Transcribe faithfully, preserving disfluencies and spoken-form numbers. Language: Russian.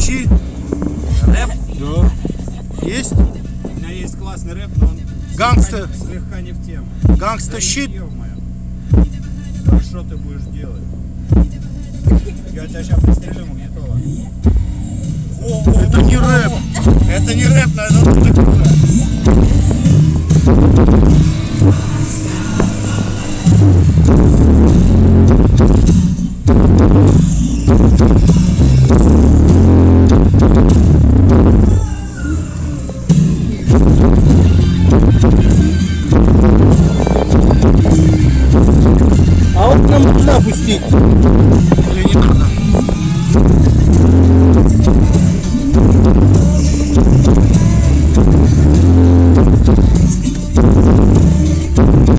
Включи. Рэп? Да. Есть? У меня есть классный рэп, но он Гангста. слегка, слегка не в тему. Гангста щит. Да что ты будешь делать? Я тебя сейчас пристрелю, магнитола. Это не рэп. Это не рэп, но это что такое? А вот нам нужно опустить. Или не надо?